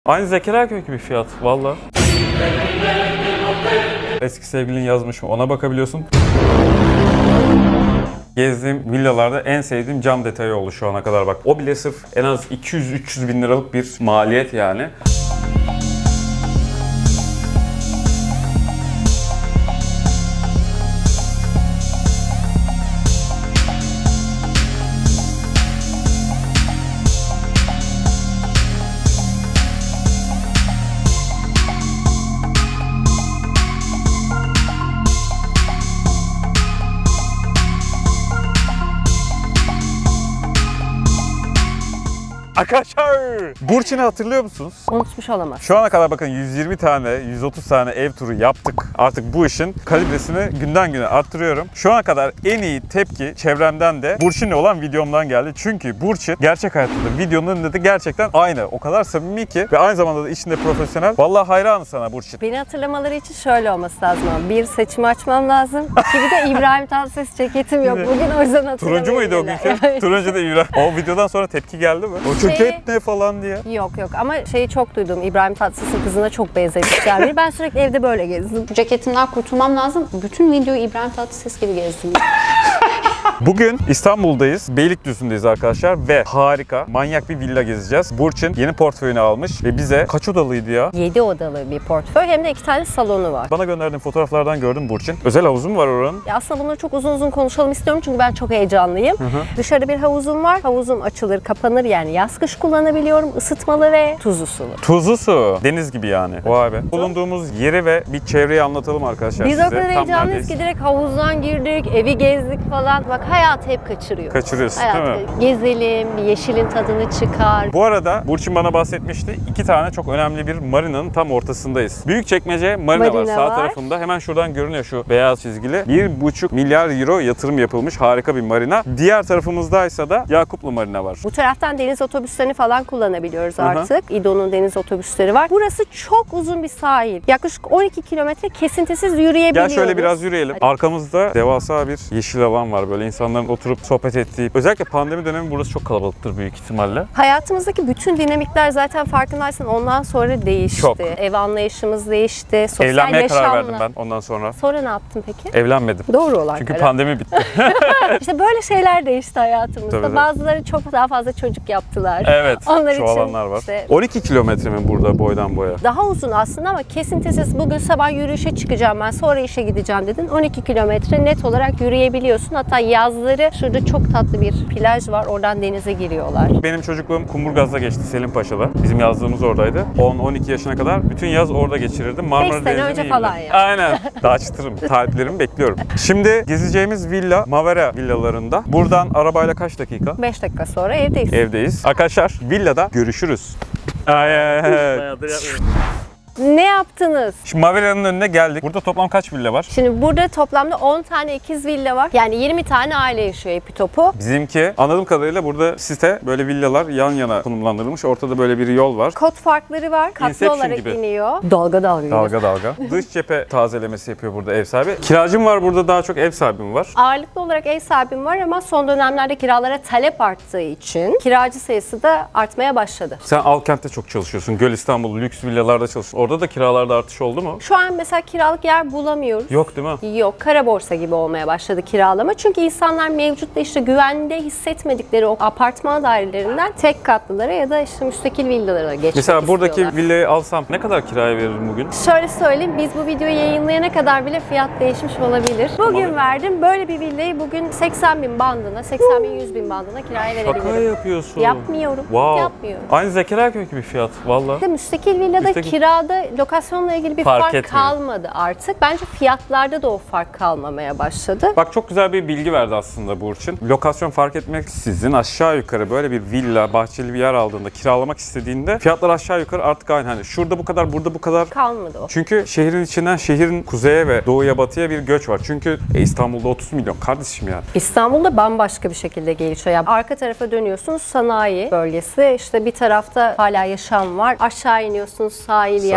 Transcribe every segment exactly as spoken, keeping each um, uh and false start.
Aynı Zekeriya Köy gibi fiyat valla. Eski sevgilin yazmış mı ona bakabiliyorsun. Gezdiğim villalarda en sevdiğim cam detayı oldu şu ana kadar bak. O bile sırf en az iki yüz üç yüz bin liralık bir maliyet yani. Arkadaşlar, Burçin'i hatırlıyor musunuz? Unutmuş olamaz. Şu ana kadar bakın yüz yirmi tane, yüz otuz tane ev turu yaptık. Artık bu işin kalibresini günden güne arttırıyorum. Şu ana kadar en iyi tepki çevremden de Burçin'le olan videomdan geldi. Çünkü Burçin gerçek hayatta da videonun önünde de gerçekten aynı. O kadar samimi ki ve aynı zamanda da içinde profesyonel. Vallahi hayranım sana Burçin. Beni hatırlamaları için şöyle olması lazım ama bir, saçımı açmam lazım. İki, bir de İbrahim Tatlıses ceketim yok. Bugün o yüzden hatırlamıyorum. Turuncu muydu o günkü? Turuncu da İbrahim. O videodan sonra tepki geldi mi? O ceket ne falan diye. Yok yok ama şeyi çok duydum. İbrahim Tatlıses'in kızına çok benzemişler biri. Ben sürekli evde böyle gezdim. Bu ceketimden kurtulmam lazım. Bütün videoyu İbrahim Tatlıses gibi gezdim. Bugün İstanbul'dayız, Beylikdüzü'ndeyiz arkadaşlar ve harika, manyak bir villa gezeceğiz. Burçin yeni portföyünü almış ve bize kaç odalıydı ya? yedi odalı bir portföy hem de iki tane salonu var. Bana gönderdiğin fotoğraflardan gördüm Burçin. Özel havuzum var oranın. Ya aslında bunları çok uzun uzun konuşalım istiyorum çünkü ben çok heyecanlıyım. Hı hı. Dışarıda bir havuzum var. Havuzum açılır, kapanır yani yaz kış kullanabiliyorum. Isıtmalı ve tuzlu sulu. Tuzlu su. Deniz gibi yani. Vay be. Bulunduğumuz yeri ve bir çevreyi anlatalım arkadaşlar Biz size. o kadar heyecanlıyız ki direkt havuzdan girdik, evi gezdik falan. Bak hayat hep kaçırıyor. Kaçırıyorsun hayat, değil mi? Gezelim, bir yeşilin tadını çıkar. Bu arada Burçin bana bahsetmişti. İki tane çok önemli bir marinanın tam ortasındayız. Büyükçekmece marina, marina var sağ var. tarafında. Hemen şuradan görünüyor şu beyaz çizgili. bir buçuk milyar euro yatırım yapılmış harika bir marina. Diğer tarafımızdaysa da Yakuplu Marina var. Bu taraftan deniz otobüslerini falan kullanabiliyoruz Hı-hı. artık. İdo'nun deniz otobüsleri var. Burası çok uzun bir sahil. Yaklaşık on iki kilometre kesintisiz yürüyebiliyoruz. Gel şöyle biraz yürüyelim. Hadi. Arkamızda devasa bir yeşil alan var. Böyle insanların oturup sohbet ettiği. Özellikle pandemi dönemi burası çok kalabalıktır büyük ihtimalle. Hayatımızdaki bütün dinamikler zaten farkındaysan ondan sonra değişti. Çok. Ev anlayışımız değişti. Sosyal Evlenmeye yaşamla. karar verdim ben ondan sonra. Sonra ne yaptın peki? Evlenmedim. Doğru olan Çünkü karar. pandemi bitti. İşte böyle şeyler değişti hayatımızda. Tabii. Bazıları çok daha fazla çocuk yaptılar. Evet. Onlar şu için alanlar var. Işte on iki kilometre mi burada boydan boya? daha uzun aslında ama kesintisiz. Bugün sabah yürüyüşe çıkacağım ben sonra işe gideceğim dedin. on iki kilometre net olarak yürüyebiliyorsun. Hatta yazları şurada çok tatlı bir plaj var. Oradan denize giriyorlar. Benim çocukluğum Kumburgaz'da geçti Selimpaşa'da. Bizim yazlığımız oradaydı. on on iki yaşına kadar bütün yaz orada geçirirdim. Marmara beş sene önce falan ya. Aynen. Daha çıtırım. Taliplerimi bekliyorum. Şimdi gezeceğimiz villa Mavera villalarında. Buradan arabayla kaç dakika? beş dakika sonra evdeyiz. Evdeyiz. Arkadaşlar villada görüşürüz. Ay, ay, ay. Ne yaptınız? Şimdi Mavera'nın önüne geldik. Burada toplam kaç villa var? Şimdi burada toplamda on tane ikiz villa var. Yani yirmi tane aile yaşıyor Epitop'u. Bizimki anladığım kadarıyla burada site böyle villalar yan yana konumlandırılmış. Ortada böyle bir yol var. Kod farkları var. Katlı Inception olarak gibi. iniyor. Dalga dalga. Dalga dalga. Dış cephe tazelemesi yapıyor burada ev sahibi. Kiracım var burada, daha çok ev sahibim var. Ağırlıklı olarak ev sahibim var ama son dönemlerde kiralara talep arttığı için kiracı sayısı da artmaya başladı. Sen Alkent'te çok çalışıyorsun. Göl İstanbul lüks villalarda çalışıyorsun. Orada da kiralarda artış oldu mu? Şu an mesela kiralık yer bulamıyoruz. Yok değil mi? Yok. Kara borsa gibi olmaya başladı kiralama. Çünkü insanlar mevcutta işte güvende hissetmedikleri o apartman dairelerinden tek katlılara ya da işte müstakil villalara geçmek Mesela buradaki istiyorlar. villayı alsam ne kadar kiraya veririm bugün? Şöyle söyleyeyim, biz bu videoyu yayınlayana kadar bile fiyat değişmiş olabilir. Bugün Olabilir. verdim. Böyle bir villayı bugün seksen bin bandına, seksen bin yüz bin bandına kiraya verebilirim. Şaka yapıyorsun. Yapmıyorum. Wow. Yapmıyorum. Aynı Zekeriya Köy gibi fiyat valla. İşte müstakil villada Müstakil. kirada lokasyonla ilgili bir Fark fark, etmiyor. kalmadı artık. Bence fiyatlarda da o fark kalmamaya başladı. Bak çok güzel bir bilgi verdi aslında Burçin. Lokasyon fark etmeksizin aşağı yukarı böyle bir villa, bahçeli bir yer aldığında, kiralamak istediğinde fiyatlar aşağı yukarı artık aynı. Hani şurada bu kadar, burada bu kadar. Kalmadı o. Çünkü şehrin içinden şehrin kuzeye ve doğuya batıya bir göç var. Çünkü e, İstanbul'da otuz milyon kardeşim yani. İstanbul'da bambaşka bir şekilde gelişiyor. Yani arka tarafa dönüyorsunuz sanayi bölgesi. İşte bir tarafta hala yaşam var. Aşağı iniyorsunuz sahil, Sahil.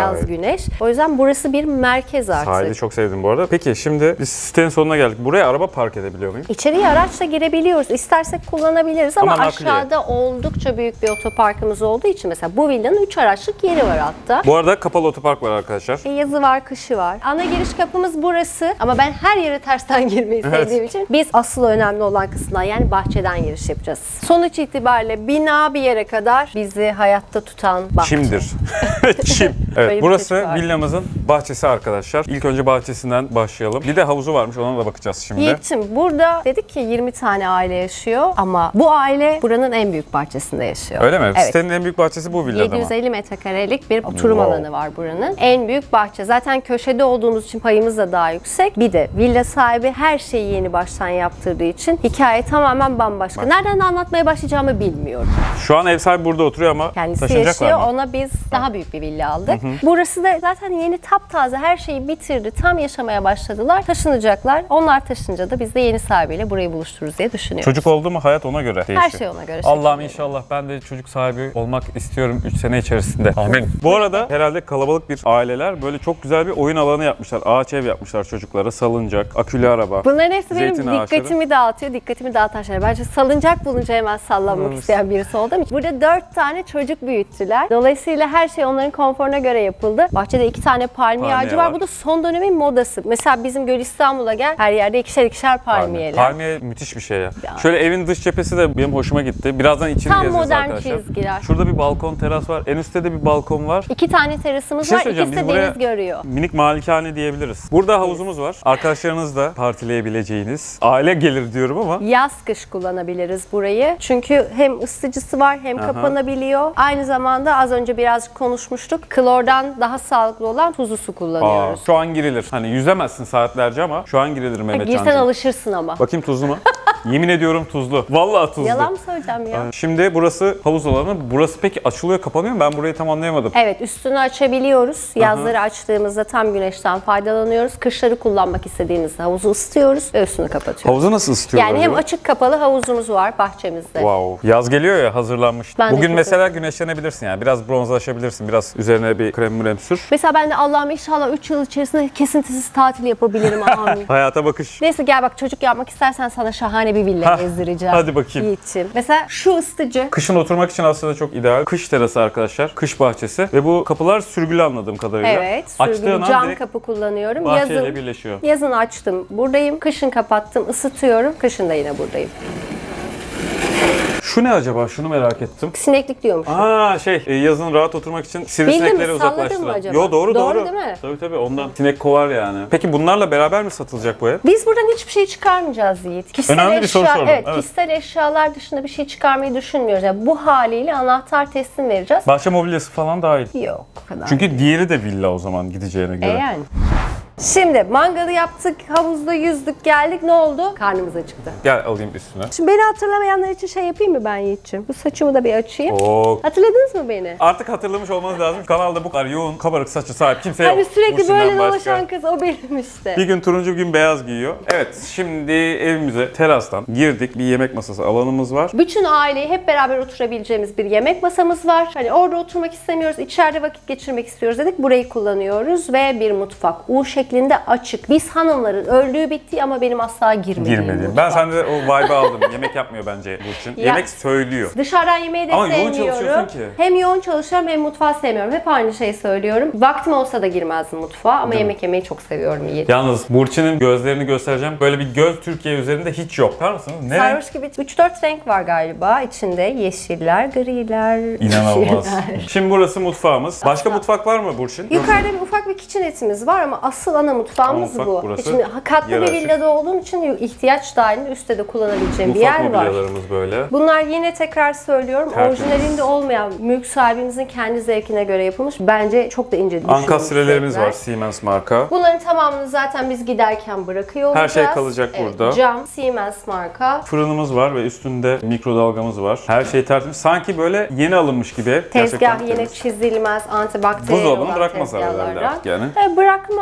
yaz güneş. O yüzden burası bir merkez artık. Sahili çok sevdim bu arada. Peki şimdi biz sitenin sonuna geldik. Buraya araba park edebiliyor muyum? İçeriye araçla girebiliyoruz. İstersek kullanabiliriz ama, Ama nakliye. aşağıda oldukça büyük bir otoparkımız olduğu için mesela bu villanın üç araçlık yeri var hatta. Bu arada kapalı otopark var arkadaşlar. E, yazı var, kışı var. Ana giriş kapımız burası ama ben her yere tersten girmeyi Evet. sevdiğim için biz asıl önemli olan kısımdan yani bahçeden giriş yapacağız. Sonuç itibariyle bina bir yere kadar bizi hayatta tutan bahçe. Çimdir. Çim. Böyle Evet, bir burası çocuk var. villamızın bahçesi arkadaşlar. İlk önce bahçesinden başlayalım. Bir de havuzu varmış, ona da bakacağız şimdi. Yiğit'ciğim burada dedik ki yirmi tane aile yaşıyor ama bu aile buranın en büyük bahçesinde yaşıyor. Öyle mi? Evet. Sitenin en büyük bahçesi bu villada yedi yüz mı? elli metrekarelik bir oturum Wow. alanı var buranın. En büyük bahçe. Zaten köşede olduğumuz için payımız da daha yüksek. Bir de villa sahibi her şeyi yeni baştan yaptırdığı için hikaye tamamen bambaşka. Bak. Nereden anlatmaya başlayacağımı bilmiyorum. Şu an ev sahibi burada oturuyor ama Kendisi taşınacaklar yaşıyor. mı? Ona biz daha büyük bir villa aldık. Burası da zaten yeni taptaze her şeyi bitirdi. Tam yaşamaya başladılar. Taşınacaklar. Onlar taşınınca da biz de yeni sahibiyle burayı buluştururuz diye düşünüyoruz. Çocuk oldu mu hayat ona göre değişiyor. Her şey ona göre. Allah'ım şekilleniyor. inşallah ben de çocuk sahibi olmak istiyorum üç sene içerisinde. Amin. Bu arada herhalde kalabalık bir aileler böyle çok güzel bir oyun alanı yapmışlar. Ağaç ev yapmışlar çocuklara. Salıncak, akülü araba. Bunların hepsi benim Zeytin ağaçları. dikkatimi dağıtıyor, dikkatimi dağıtan şeyler. Bence salıncak bulunca hemen sallanmak Evet. isteyen birisi olduğum için. Burada dört tane çocuk büyüttüler. Dolayısıyla her şey onların konforuna göre yapıldı. Bahçede iki tane palmiye, Palmiye ağacı var. var. Bu da son dönemin modası. Mesela bizim Göl İstanbul'a gel, her yerde ikişer ikişer palmiyeler. Palmiye müthiş bir şey ya. Ya. Şöyle evin dış cephesi de benim hoşuma gitti. Birazdan içini Tam gezeceğiz modern arkadaşlar. çizgiler. Şurada bir balkon, teras var. En üstte de bir balkon var. İki tane terasımız Bir şey var, söyleyeceğim, ikisi de biz buraya- deniz görüyor. Minik malikane diyebiliriz. Burada havuzumuz var. Arkadaşlarınızla partileyebileceğiniz. Aile gelir diyorum ama. Yaz kış kullanabiliriz burayı. Çünkü hem ısıtıcısı var hem Aha. kapanabiliyor. Aynı zamanda az önce birazcık konuşmuştuk. Klordan daha sağlıklı olan tuzlu su Aa, kullanıyoruz. şu an girilir. Hani yüzemezsin saatlerce ama şu an girilir Mehmet Girsen Can'cığım. alışırsın ama. Bakayım tuzlu mu? Yemin ediyorum tuzlu. Vallahi tuzlu. Yalan mı söyleyeceğim ya? Şimdi burası havuz alanı. Burası peki açılıyor kapanıyor mu? Ben burayı tam anlayamadım. Evet, üstünü açabiliyoruz. Yazları açtığımızda tam güneşten faydalanıyoruz. Kışları kullanmak istediğimizde havuzu ısıtıyoruz ve üstünü kapatıyoruz. Havuzu nasıl ısıtıyorlar Yani hem acaba? açık kapalı havuzumuz var bahçemizde. Wow. Yaz geliyor ya hazırlanmış. Ben de Bugün çok mesela güneşlenebilirsin yani. Biraz bronzlaşabilirsin. Biraz üzerine bir krem mürem sür. Mesela ben de Allah'ım inşallah üç yıl içerisinde kesintisiz tatil yapabilirim. Amin. Hayata bakış. Neyse gel bak, çocuk yapmak istersen sana şahane bir villa Hah, gezdireceğim. hadi bakayım. Yiğit'ciğim. Mesela şu ısıtıcı. Kışın oturmak için aslında çok ideal. Kış terası arkadaşlar. Kış bahçesi. Ve bu kapılar sürgülü anladığım kadarıyla. Evet, Açtığın sürgülü an cam direkt kapı kullanıyorum. bahçeyle Yazın, birleşiyor. yazın açtım, buradayım. Kışın kapattım, ısıtıyorum. Kışın da yine buradayım. Şu ne acaba? Şunu merak ettim. Sineklik diyormuş. Aa şey e, yazın rahat oturmak için sivrisinekleri Bildin mi? Salladın uzaklaştıran. mı acaba? Yo doğru doğru. Doğru değil mi? Tabii tabii ondan. Sinek kovar yani. Peki bunlarla beraber mi satılacak bu ev? Biz buradan hiçbir şey çıkarmayacağız Yiğit. Kişisel Önemli bir soru eşya- sordum, Evet, evet. kişisel eşyalar dışında bir şey çıkarmayı düşünmüyoruz. Yani bu haliyle anahtar teslim vereceğiz. Bahçe mobilyası falan dahil. Yok, o kadar. Çünkü diğeri de villa o zaman gideceğine E göre. yani. Şimdi mangalı yaptık, havuzda yüzdük, geldik. Ne oldu? Karnımız acıktı. Gel alayım üstüne. Şimdi beni hatırlamayanlar için şey yapayım mı ben Yiğit'ciğim? Bu saçımı da bir açayım. Oo. Hatırladınız mı beni? Artık hatırlamış olmanız lazım. Kanalda bu kadar yoğun kabarık saçı sahip kimse yok. Hani sürekli Burçin'den böyle başka. dolaşan kız o benim işte. Bir gün turuncu bir gün beyaz giyiyor. Evet şimdi evimize terastan girdik. Bir yemek masası alanımız var. Bütün aileyi hep beraber oturabileceğimiz bir yemek masamız var. Hani orada oturmak istemiyoruz, içeride vakit geçirmek istiyoruz dedik. Burayı kullanıyoruz ve bir mutfak. U şeklinde açık. Biz hanımların öldüğü bitti ama benim asla girmediğim Girmedi. mutfak. Ben sende o vibe'ı aldım. Yemek yapmıyor bence Burçin. Ya- Yemek söylüyor. Dışarıdan yemeği de Ama yoğun sevmiyorum. çalışıyorsun ki. Hem yoğun çalışıyorum hem mutfağı sevmiyorum. Hep aynı şeyi söylüyorum. Vaktim olsa da girmezdim mutfağa ama Değil mi? yemek yemeyi çok seviyorum Yiğit. Yalnız Burçin'in gözlerini göstereceğim. Böyle bir göz Türkiye üzerinde hiç yok. Bakar mısınız? Ne? Sarhoş gibi üç dört renk var galiba. İçinde yeşiller, griler, İnanılmaz. yeşiller. Şimdi burası mutfağımız. Başka mutfak var mı Burçin? Yoksa- Yukarıda bir ufak bir kitchenetimiz var ama asıl ana mutfağımız Ana mutfak bu. burası. Şimdi katlı Yer bir açık. villada olduğum için ihtiyaç dahilinde üstte de kullanabileceğim bir Mutfak yer var. mobilyalarımız böyle. Bunlar yine tekrar söylüyorum Tertemiz. orijinalinde olmayan, mülk sahibimizin kendi zevkine göre yapılmış. Bence çok da ince düşünülmüş Ankastrelerimiz zevkler. var Siemens marka. Bunların tamamını zaten biz giderken bırakıyor Her olacağız. şey kalacak Evet, burada. Cam, Siemens marka. Fırınımız var ve üstünde mikrodalgamız var. Her şey tertemiz. Sanki böyle yeni alınmış gibi. Gerçekten Tezgah yine temiz. çizilmez, antibakteriyel Buzdolabını olan bırakmaz herhalde tezgahlardan. artık yani. E, bırakmaz diye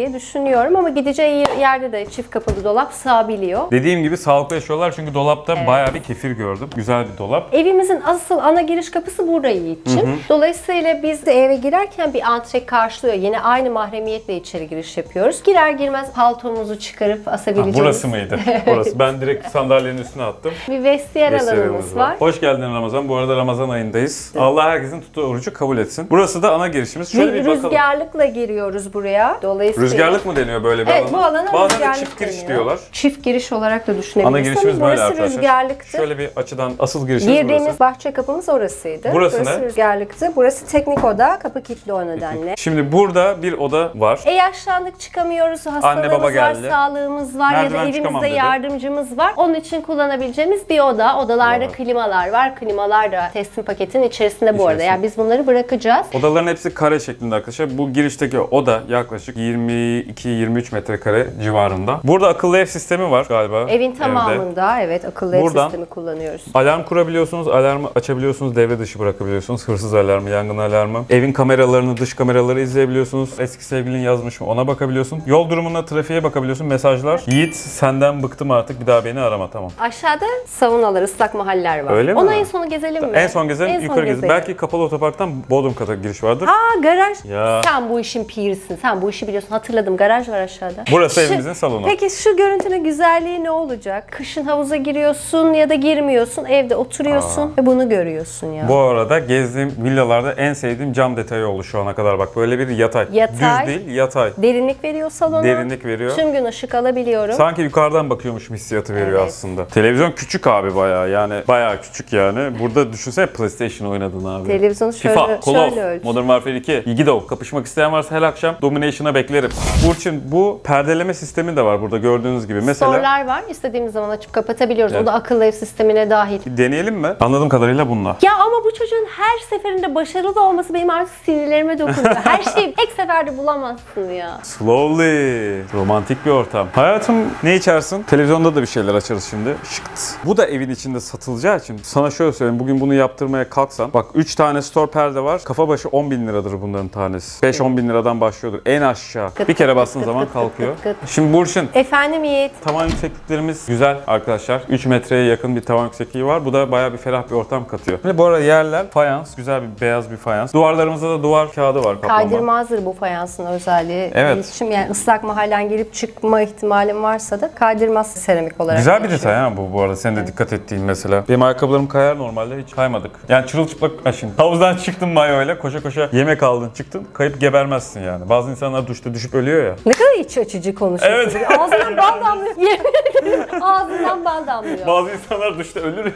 diye düşünüyorum ama gideceği yerde de çift kapılı dolap sığabiliyor. Dediğim gibi sağlıklı yaşıyorlar çünkü dolapta Evet. bayağı bir kefir gördüm. Güzel bir dolap. Evimizin asıl ana giriş kapısı burayı için. Hı hı. Dolayısıyla biz de eve girerken bir antre karşılıyor. Yine aynı mahremiyetle içeri giriş yapıyoruz. Girer girmez paltomuzu çıkarıp asabileceğimiz. Ha, burası mıydı? Burası. Ben direkt sandalyenin üstüne attım. Bir vestiyer Vestiyerimiz alanımız var. Hoş geldin Ramazan. Bu arada Ramazan ayındayız. Allah herkesin tuttuğu orucu kabul etsin. Burası da ana girişimiz. Şöyle bir, Bir bakalım. rüzgarlıkla giriyoruz buraya. Dolayısıyla Rüzgarlık mı deniyor böyle bir Evet, alana? bu alana Bazen de rüzgarlık çift giriş deniyor. diyorlar. Çift giriş olarak da düşünebilirsin. Ana girişimiz ama böyle burası arkadaşlar. rüzgarlıktı. Şöyle bir açıdan asıl girişimiz Girdiğimiz burası. bahçe kapımız orasıydı. Burası burası ne? rüzgarlıktı. Burası teknik oda. Kapı kilitli o nedenle. Şimdi burada bir oda var. E yaşlandık çıkamıyoruz, Anne hastalığımız baba var, geldi. sağlığımız var Merdiven ya da çıkamam evimizde dedi. yardımcımız var. Onun için kullanabileceğimiz bir oda. Odalarda Var. klimalar var. Klimalar da teslim paketin içerisinde bu arada. İçerisinde. Yani biz bunları bırakacağız. Odaların hepsi kare şeklinde arkadaşlar. Bu girişteki oda yaklaşık yirmi iki yirmi üç metrekare civarında. Burada akıllı ev sistemi var galiba. Evin evde. tamamında evet akıllı ev Buradan- sistemi kullanıyoruz. Alarm kurabiliyorsunuz, alarmı açabiliyorsunuz, devre dışı bırakabiliyorsunuz. Hırsız alarmı, yangın alarmı. Evin kameralarını, dış kameraları izleyebiliyorsunuz. Eski sevgilin yazmış mı ona bakabiliyorsun. Yol durumuna, trafiğe bakabiliyorsun. Mesajlar. Yiğit senden bıktım artık bir daha beni arama tamam. Aşağıda saunalar, ıslak mahaller var. Öyle mi? Ona en sonu gezelim mi? En son gezelim, En son yukarı gezelim. gezelim. Belki kapalı otoparktan Bodrum kata giriş vardır. Aa garaj. Ya. Sen bu işin pirisin. Sen bu işi biliyorsun. Hatırladım. Garaj var aşağıda. Burası Şu- evimizin salonu. Peki şu görüntünün güzelliği ne olacak? Kışın havuza giriyorsun ya da girmiyorsun. Evde oturuyorsun ve bunu görüyorsun ya. Bu arada gezdiğim villalarda en sevdiğim cam detayı oldu şu ana kadar. Bak böyle bir yatay. Yatay. Düz değil, yatay. Derinlik veriyor salona. Derinlik veriyor. Tüm gün ışık alabiliyorum. Sanki yukarıdan bakıyormuş hissiyatı veriyor Evet. aslında. Televizyon küçük abi bayağı yani bayağı küçük yani. Burada düşünsene PlayStation oynadın abi. Televizyonu şöyle, FIFA, Call of, şöyle ölç. Modern Warfare iki, Yigido. Kapışmak isteyen varsa her akşam Domination'a beklerim. Burçin bu perdeleme sistemi de var burada gördüğünüz gibi. Mesela Storlar var. İstediğimiz zaman açıp kapatabiliyoruz. Evet. O da akıllı ev sistemine dahil. bir deneyelim mi? Anladığım kadarıyla bununla. Ya ama bu çocuğun her seferinde başarılı olması benim artık sinirlerime dokunuyor. Her şeyi tek seferde bulamazsın ya. Slowly. Romantik bir ortam. Hayatım ne içersin? Televizyonda da bir şeyler açarız şimdi. Şıkt. Bu da evin içinde satılacağı için sana şöyle söyleyeyim. Bugün bunu yaptırmaya kalksan. Bak üç tane store perde var. Kafa başı on bin liradır bunların tanesi. beş on bin liradan başlıyordur. En aşağı. Kıt Bir kere kıt bastığın kıt zaman kıt kalkıyor. kıt kıt. Şimdi Burçin. Efendim Yiğit. Tavan yüksekliklerimiz güzel arkadaşlar. üç metreye yakın bir tavan yüksekliği var. Bu da bayağı bir ferah bir ortam katıyor. Ve bu arada yerler fayans. Güzel bir beyaz bir fayans. Duvarlarımızda da duvar kağıdı var kaplama. Kaydırmazdır bu fayansın özelliği. Evet. İletişim yani ıslak mahallen gelip çıkma ihtimalim varsa da kaydırmaz seramik olarak. Güzel bir geçiyor. detay ha bu bu arada. Senin de dikkat ettiğin mesela. Benim ayakkabılarım kayar normalde hiç kaymadık. Yani çırılçıplak ha şimdi. Havuzdan çıktın mayoyla koşa koşa yemek aldın çıktın kayıp gebermezsin yani. Bazı insanlar duşta düşüp ölüyor ya. Ne kadar iç açıcı konuşuyorsun. Evet. Ağzından bal damlıyor. Yemin ederim ağzından bal damlıyor. Bazı insanlar duşta ölür.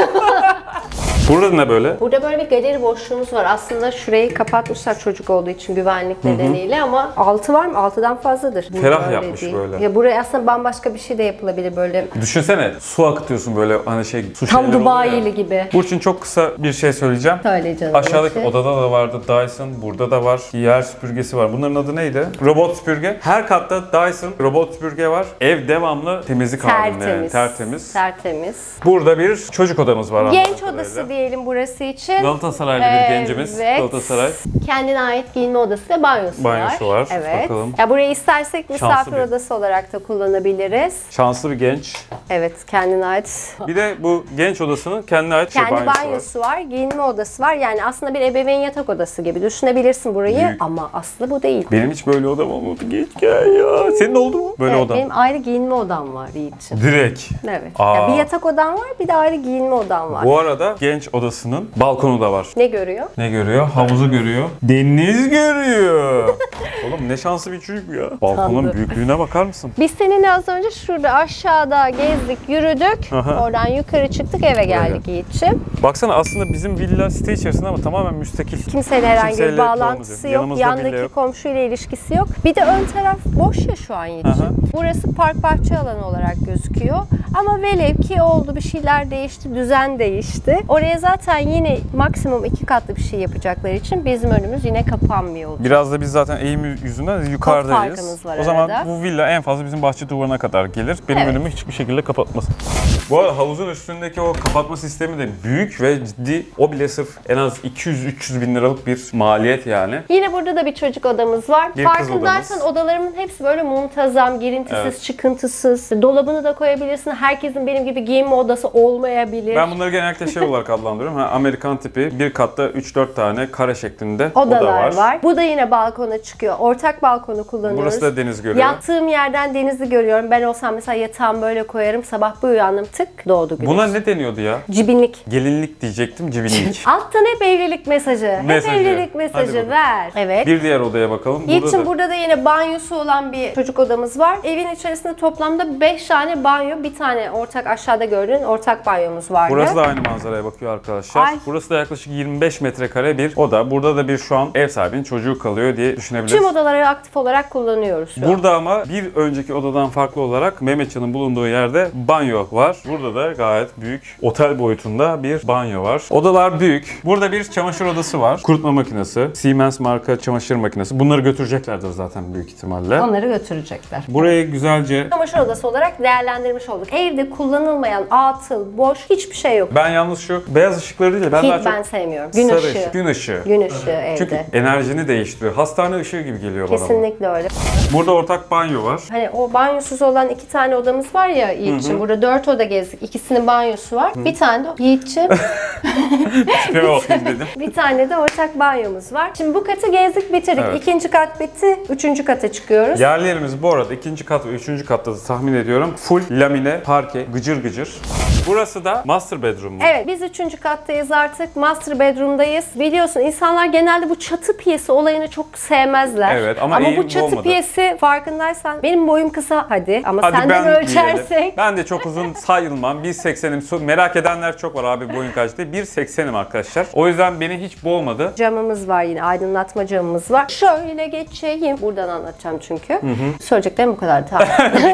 Burada ne böyle? Burada böyle bir galeri boşluğumuz var. Aslında şurayı kapatmışlar çocuk olduğu için güvenlik nedeniyle ama altı var mı? Altıdan fazladır. Bu Ferah böyle yapmış değil. böyle. Ya buraya aslında bambaşka bir şey de yapılabilir böyle. Düşünsene su akıtıyorsun böyle hani şey su Tam şeyleri oluyor ya. Dubai'li gibi. Burçin çok kısa bir şey söyleyeceğim. Söyle canım. Aşağıdaki Neyse. odada da vardı Dyson, burada da var. Yer süpürgesi var. Bunların adı neydi? Robot süpürge. Her katta Dyson robot süpürge var. Ev devamlı temizlik halinde yani. Tertemiz. Tertemiz. Tertemiz. Burada bir çocuk odamız var. Genç anladığım odası kadarıyla. diyelim burası için. Galatasaraylı bir gencimiz. Evet. Galatasaray. Kendine ait giyinme odası ve banyosu, Banyosu var. Evet. Bakalım. Ya burayı istersek misafir bir- odası olarak da kullanabiliriz. Şanslı bir genç. Evet, kendine ait. Bir de bu genç odasının kendine ait şey Kendi banyosu, banyosu var. giyinme odası var. Yani aslında bir ebeveyn yatak odası gibi düşünebilirsin burayı Büyük. ama aslı bu değil. var. Benim hiç böyle odam olmadı gençken ya. Senin oldu mu? Böyle Evet, odan. benim ayrı giyinme odam var Yiğit'ciğim. Direkt. Evet. Aa. Ya bir yatak odam var, bir de ayrı giyinme odam var. Bu arada genç odasının balkonu da var. Ne görüyor? Ne görüyor? Havuzu görüyor. Deniz görüyor. Oğlum ne şanslı bir çocuk bu ya. Balkonun Tanrı. büyüklüğüne bakar mısın? Biz seninle az önce şurada aşağıda gezdik, yürüdük. Aha. Oradan yukarı çıktık, eve geldik Yiğit'ciğim. Baksana aslında bizim villa site içerisinde ama tamamen müstakil. Kimseyle herhangi Kimseyle bir bağlantısı bağımız yok. Yanımızda villa Yandaki yok. komşuyla ilişkisi yok. Bir de ön taraf boş ya şu an Aha. Yiğit'ciğim. Burası park bahçe alanı olarak gözüküyor. Ama velev ki oldu, bir şeyler değişti, düzen değişti. Oraya zaten yine maksimum iki katlı bir şey yapacakları için bizim önümüz yine kapanmıyor olacak. Biraz da biz zaten eğim yüzünden yukarıdayız. farkımız var O zaman arada. bu villa en fazla bizim bahçe duvarına kadar gelir. Benim Evet. önümü hiçbir şekilde kapatmaz. Bu arada havuzun üstündeki o kapatma sistemi de büyük ve ciddi. O bile sırf en az iki yüz üç yüz bin liralık bir maliyet yani. Yine burada da bir çocuk odamız var. Bir kız Farkındaysan odamız. odalarımın hepsi böyle muntazam, girintisiz, Evet. çıkıntısız. Dolabını da koyabilirsin. Herkesin benim gibi giyinme odası olmayabilir. Ben bunları genellikle şey olarak adlandırıyorum. Ha, Amerikan tipi bir katta üç dört tane kare şeklinde Odalar oda var. var. Bu da yine balkona çıkıyor. Ortak balkonu kullanıyoruz. Burası da deniz görüyor. Yattığım yerden denizi görüyorum. Ben olsam mesela yatağımı böyle koyarım. Sabah bir uyandım, tık doğdu güneş. Buna ne deniyordu ya? Cibinlik. Gelinlik diyecektim, cibinlik. Alttan hep evlilik mesajı. Mesajı. Hep evlilik Hadi mesajı bakalım. ver. Evet. Bir diğer odaya bakalım. Yiğit'cim Burada burada, da da yine banyosu olan bir çocuk odamız var. Evin içerisinde toplamda beş tane banyo, bir tane ortak aşağıda gördüğün ortak banyomuz vardı. Burası da aynı manzaraya bakıyor arkadaşlar. Ay. Burası da yaklaşık yirmi beş metrekare bir oda. Burada da bir şu an ev sahibinin çocuğu kalıyor diye düşünebiliriz. Tüm odaları aktif olarak kullanıyoruz şu an. Burada ama bir önceki odadan farklı olarak Mehmetcan'ın bulunduğu yerde banyo var. Burada da gayet büyük otel boyutunda bir banyo var. Odalar büyük. Burada bir çamaşır odası var. Kurutma makinesi, Siemens marka çamaşır makinesi. Bunları götüreceklerdir zaten büyük ihtimalle. Onları götürecekler. Burayı güzelce... Çamaşır odası olarak değerlendirmiş olduk. Evde kullanılmayan, atıl, boş hiçbir şey yok. Ben yalnız şu beyaz ışıkları değil de ben daha Hiç çok ben sevmiyorum. Gün sarı ışığı. ışık, gün ışığı. Gün ışığı evde. Çünkü enerjini değiştiriyor. Hastane ışığı gibi geliyor bana. Kesinlikle öyle. Burada ortak banyo var. Hani o banyosuz olan iki tane odamız var ya Yiğit'ciğim. Burada dört oda gezdik. İkisinin banyosu var. Bir tane de Yiğit'ciğim. Tipime bakayım dedim. Bir tane de ortak banyomuz var. Şimdi bu katı gezdik, bitirdik. Evet. İkinci kat bitti. Üçüncü kata çıkıyoruz. Yerlerimiz bu arada ikinci kat ve üçüncü katta da tahmin ediyorum. Full lamine, parke, gıcır gıcır. Burası da master bedroom mu? Evet, biz üçüncü kattayız artık. Master bedroom'dayız. Biliyorsun insanlar genelde bu çatı piyesi olayını çok sevmezler. Evet, ama eğim bu çatı olmadı. piyesi farkındaysan benim boyum kısa hadi ama Hadi senden ben ölçersek. diyelim. Ben de çok uzun sayılmam. bir seksenim. Merak edenler çok var abi boyun kaç diye. bir seksenim arkadaşlar. O yüzden beni hiç boğmadı. Camımız var yine, aydınlatma camımız var. Şöyle geçeyim. Buradan anlatacağım çünkü. Söyleyeceklerim bu kadar. Tamam.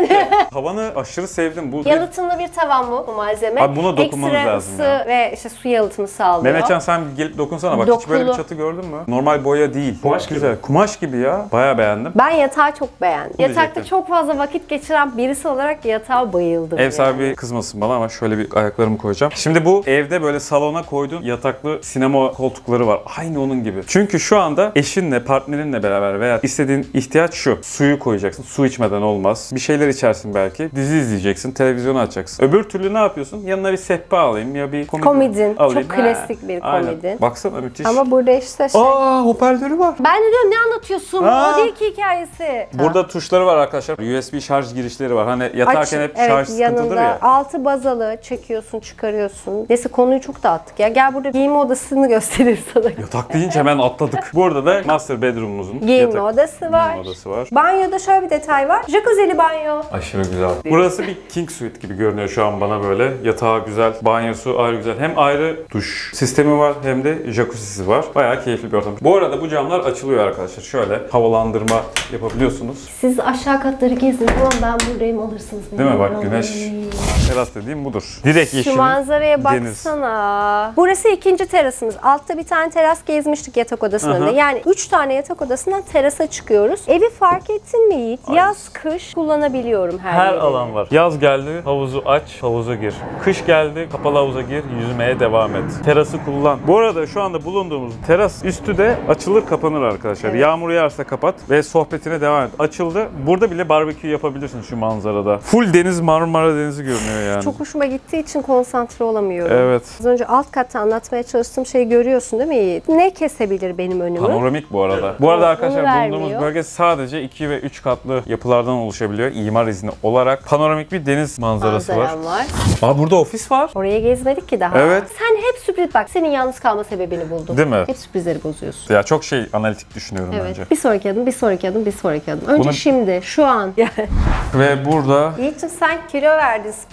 Tavanı aşırı sevdim. Bu Yalıtımlı bir tavan bu, bu malzeme. Abi buna dokunmanız Ekstra lazım ısı ya. ve işte su yalıtımı sağlıyor. Mehmetcan sen gelip dokunsana bak hiç böyle bir Dokulu. çatı gördün mü? Normal boya değil. Kumaş güzel. Kumaş gibi ya. Bayağı beğendim. Ben yatağı çok beğendim. Yatakta diyecektim. çok fazla vakit geçiren birisi olarak yatağa bayıldım. Ev yani. sahibi kızmasın bana ama şöyle bir ayaklarımı koyacağım. Şimdi bu evde böyle salona koyduğun yataklı sinema koltukları var. Aynı onun gibi. Çünkü şu anda eşinle, partnerinle beraber veya istediğin ihtiyaç şu. Suyu koyacaksın. Su içmeden olmaz. Bir şeyler içersin belki. Dizi izleyeceksin. Televizyonu açacaksın. Öbür türlü ne yapıyorsun? Yanına bir sehpa alayım ya bir komodin, Komodin. alayım. Çok klasik bir Aynen. komodin. Baksana müthiş. Ama burada işte şey. Aa hoparlörü var. Ben de diyorum ne anlatıyorsun? Aa. O değil ki hikayesi. Burada tuşları var arkadaşlar. U S B şarj girişleri var. Hani yatarken Aç, hep evet, şarj sıkıntıdır yanında ya. altı bazalı çekiyorsun, çıkarıyorsun. Neyse konuyu çok dağıttık ya. Gel burada giyinme odasını göstereyim sana. Yatak deyince hemen atladık. Burada da master bedroom'umuzun Giyinme yatak- odası var. Giyinme odası var. Banyoda şöyle bir detay var. Jacuzzi'li banyo. Aşırı güzel. Burası bir king suite gibi görünüyor şu an bana böyle. Yatağı güzel, banyosu ayrı güzel. Hem ayrı duş sistemi var hem de jacuzzi'si var. Bayağı keyifli bir ortam. Bu arada bu camlar açılıyor arkadaşlar. Şöyle havalandırma yapabiliyorsunuz. Siz aşağı katları gezin. Tamam ben buradayım alırsınız beni. Değil mi? Bak güneş teras dediğim budur. Direkt yeşil. Şu manzaraya deniz. baksana. Burası ikinci terasımız. Altta bir tane teras gezmiştik yatak odasının Aha. önünde. Yani üç tane yatak odasından terasa çıkıyoruz. Evi fark ettin mi Yiğit? Yaz, kış kullanabiliyorum her, Her yeri. alan var. Yaz geldi, havuzu aç, havuza gir. Kış geldi, kapalı havuza gir, yüzmeye devam et. Terası kullan. Bu arada şu anda bulunduğumuz teras üstü de açılır kapanır arkadaşlar. Evet. Yağmur yağarsa kapat ve sohbetine devam et. Açıldı. Burada bile barbekü yapabilirsin şu manzarada. Full deniz, Marmara Denizi görünüyor yani. Çok hoşuma gittiği için konsantre olamıyorum. Evet. Az önce alt katta anlatmaya çalıştığım şeyi görüyorsun değil mi Yiğit? Ne kesebilir benim önümü? Panoramik bu arada. Bu arada Onu arkadaşlar vermiyor. bulunduğumuz bölge sadece iki ve üç katlı yapılardan oluşabiliyor. İmar izni olarak. Panoramik bir deniz manzarası var. Manzaram var. Aa burada ofis var. Oraya gezmedik ki daha. Evet. Sen hep sürpriz bak. Senin yalnız kalma sebebini buldum. Değil mi? Hep sürprizleri bozuyorsun. Ya çok şey analitik düşünüyorum Evet. bence. Bir sonraki adım, bir sonraki adım, bir sonraki adım. Önce Bunu- şimdi, şu an. Ve burada Yiğit'cim sen kilo verdin, spor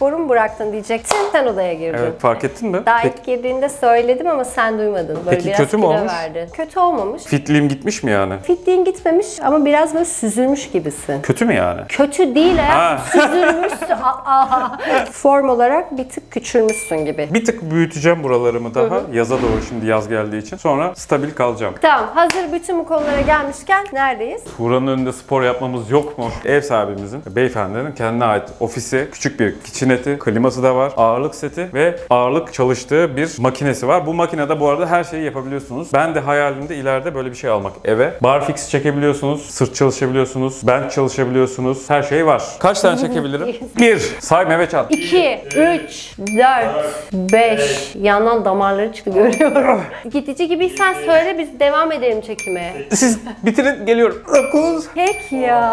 sporu mu bıraktın diyecektin. Sen odaya girdin. Evet, fark ettin mi? Daha Peki, ilk girdiğinde söyledim ama sen duymadın. Böyle Peki, biraz kötü mü kilo olmuş? verdi. Kötü olmamış. fitliğim gitmiş mi yani? Fitliğin gitmemiş ama biraz böyle süzülmüş gibisin. Kötü mü yani? Kötü değil Ha. ya. Süzülmüşsün. Aa. Form olarak bir tık küçülmüşsün gibi. Bir tık büyüteceğim buralarımı daha. Yaza doğru, şimdi yaz geldiği için. Sonra stabil kalacağım. Tamam. Hazır bütün bu konulara gelmişken neredeyiz? Tuğra'nın önünde spor yapmamız yok mu? Ev sahibimizin, beyefendinin kendine ait ofisi, küçük bir kitcheneti, kliması da var, ağırlık seti ve ağırlık çalıştığı bir makinesi var. Bu makinede bu arada her şeyi yapabiliyorsunuz. Ben de hayalimde ileride böyle bir şey almak eve. Barfix çekebiliyorsunuz, sırt çalışabiliyorsunuz, bench çalışabiliyorsunuz. Her şey var. Kaç tane çekebilirim? Bir. Say Mehmet Can. iki, üç, dört, beş. Yandan damarları çıktı görüyorum. Gidici gibiysen söyle biz devam edelim çekime. Siz bitirin, geliyorum. dokuz. Peki ya.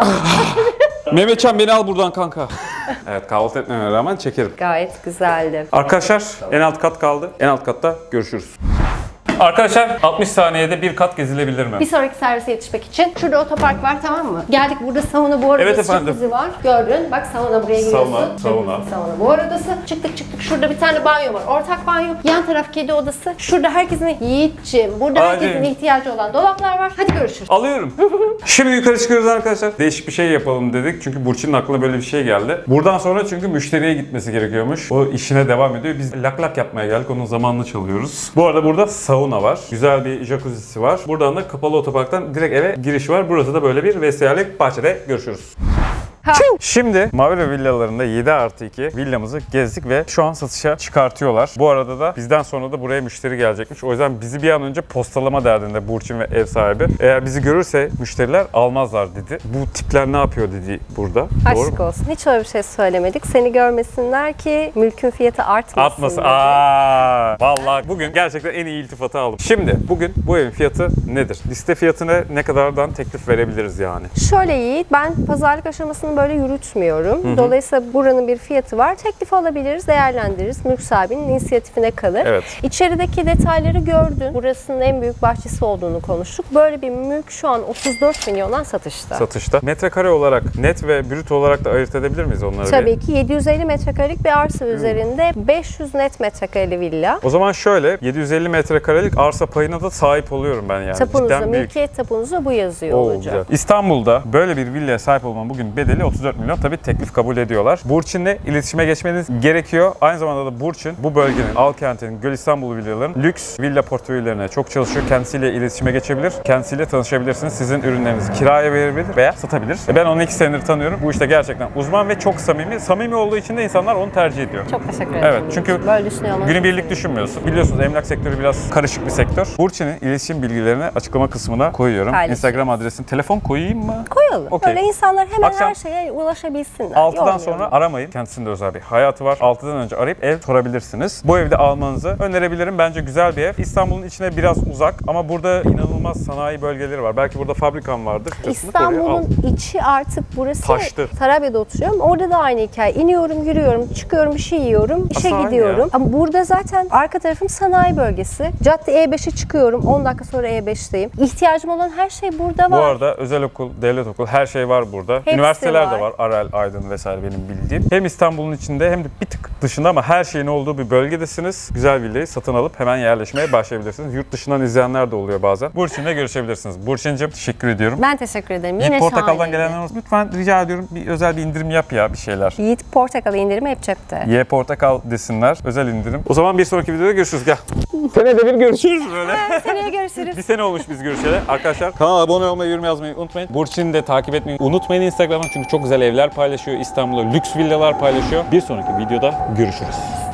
Mehmetcan beni al buradan kanka. Evet, kahvaltı etmeme rağmen çekerim. Gayet güzeldi. Arkadaşlar en alt kat kaldı. En alt katta görüşürüz. Arkadaşlar altmış saniyede bir kat gezilebilir mi? Bir sonraki servise yetişmek için. Şurada otopark var, tamam mı? Geldik, burada sauna bu arada. Evet efendim. Jacuzzi var. Gördün. Bak sauna, buraya giriyorsun. Sauna, sauna. Jacuzzi, sauna. Bu aradası. Çıktık çıktık. Şurada bir tane banyo var. Ortak banyo. Yan taraf kedi odası. Şurada herkesin Yiğit'ciğim. Burada Hadi. herkesin ihtiyacı olan dolaplar var. Hadi görüşürüz. Alıyorum. Şimdi yukarı çıkıyoruz arkadaşlar. Değişik bir şey yapalım dedik. Çünkü Burçin'in aklına böyle bir şey geldi. Buradan sonra çünkü müşteriye gitmesi gerekiyormuş. O işine devam ediyor. Biz lak lak yapmaya geldik. Onun zamanını çalıyoruz. Bu arada burada sauna var. Güzel bir jacuzzi'si var. Buradan da kapalı otoparktan direkt eve giriş var. Burası da böyle bir vesilelik bahçede görüşürüz. Ha. Şimdi Mavera villalarında yedi artı iki villamızı gezdik ve şu an satışa çıkartıyorlar. Bu arada da bizden sonra da buraya müşteri gelecekmiş. O yüzden bizi bir an önce postalama derdinde Burçin ve ev sahibi. Eğer bizi görürse müşteriler almazlar dedi. Bu tipler ne yapıyor dedi burada. Doğru Aşk mu? olsun. Hiç öyle bir şey söylemedik. Seni görmesinler ki mülkün fiyatı artmasın. Atması. dedi. Aa, vallahi bugün gerçekten en iyi iltifatı aldım. Şimdi bugün bu evin fiyatı nedir? Liste fiyatına ne kadardan teklif verebiliriz yani? Şöyle Yiğit, ben pazarlık aşamasını böyle yürütmüyorum. Hı hı. Dolayısıyla buranın bir fiyatı var. Teklif alabiliriz, değerlendiririz. Mülk sahibinin inisiyatifine kalır. Evet. İçerideki detayları gördün. Burasının en büyük bahçesi olduğunu konuştuk. Böyle bir mülk şu an otuz dört milyondan satışta. Satışta. Metrekare olarak net ve brüt olarak da ayırt edebilir miyiz onları? Tabii bir? ki yedi yüz elli metrekarelik bir arsa üzerinde beş yüz net metrekareli villa. O zaman şöyle yedi yüz elli metrekarelik arsa payına da sahip oluyorum ben yani. Tapunuzda, Cidden büyük. mülkiyet tapunuzda bu yazıyor Oo, olacak. güzel. İstanbul'da böyle bir villaya sahip olmanın bugün bedeli otuz dört milyon. Tabii teklif kabul ediyorlar. Burçin'le iletişime geçmeniz gerekiyor. Aynı zamanda da Burçin bu bölgenin, Alkent'in, Göl İstanbul villaların lüks villa portföylerine çok çalışıyor. Kendisiyle iletişime geçebilir. Kendisiyle tanışabilirsiniz. Sizin ürünlerinizi kiraya verebilir veya satabilir. E ben onu iki senedir tanıyorum. Bu işte gerçekten uzman ve çok samimi. Samimi olduğu için de insanlar onu tercih ediyor. Çok teşekkür ederim. Evet, çünkü böyle düşünüyor olmanız günübirlik çok düşünmüyorsun. Biliyorsunuz emlak sektörü biraz karışık bir sektör. Burçin'in iletişim bilgilerini açıklama kısmına koyuyorum. Paylaşın. Instagram adresini, telefon koyayım mı? koyalım. Okey. Böyle insanlar hemen Akşam her şeye ulaşabilsinler. altıdan Yormayalım. sonra aramayın. Kendisinde özel bir hayatı var. altıdan önce arayıp ev sorabilirsiniz. Bu evde almanızı önerebilirim. Bence güzel bir ev. İstanbul'un içine biraz uzak ama burada inanılmaz sanayi bölgeleri var. Belki burada fabrikan vardır. Kesinlikle oraya al. İstanbul'un içi artık burası. Taştı. Tarabya'da oturuyorum. Orada da aynı hikaye. İniyorum, yürüyorum, çıkıyorum, bir şey yiyorum, işe Aslında aynı gidiyorum. ya. Ama burada zaten arka tarafım sanayi bölgesi. Cadde E beşe çıkıyorum. on dakika sonra E beşteyim. İhtiyacım olan her şey burada Bu var. arada özel okul, devlet okul her şey var burada. Hepsi Üniversiteler de var. var. Arel, Aydın vesaire benim bildiğim. Hem İstanbul'un içinde hem de bir tık dışında ama her şeyin olduğu bir bölgedesiniz. Güzel villayı satın alıp hemen yerleşmeye başlayabilirsiniz. Yurt dışından izleyenler de oluyor bazen. Burçin'le görüşebilirsiniz. Burçin'cim teşekkür ediyorum. Ben teşekkür ederim. Yiğit Yine Portakal'dan şahaneydi. gelenler olsun. Lütfen rica ediyorum bir özel bir indirim yap ya bir şeyler. Yiğit Portakal indirimi hep cepte. Ye Portakal desinler. Özel indirim. O zaman bir sonraki videoda görüşürüz. Gel. Senede bir görüşürüz böyle. Seneye görüşürüz. Bir sene olmuş biz görüşeli. Arkadaşlar kanala abone olmayı, yorum yazmayı unutmayın. Burçin'i de takip etmeyi unutmayın Instagram'dan çünkü çok güzel evler paylaşıyor. İstanbul'da lüks villalar paylaşıyor. Bir sonraki videoda görüşürüz.